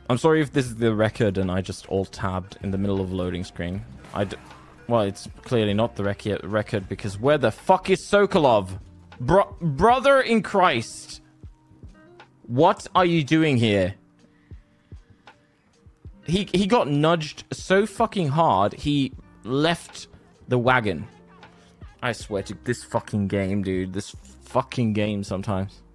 I'm sorry if this is the record and I just alt-tabbed in the middle of loading screen. Well, it's clearly not the record because where the fuck is Sokolov? Brother in Christ. What are you doing here? He got nudged so fucking hard, he left the wagon. I swear to this fucking game, dude. This fucking game sometimes.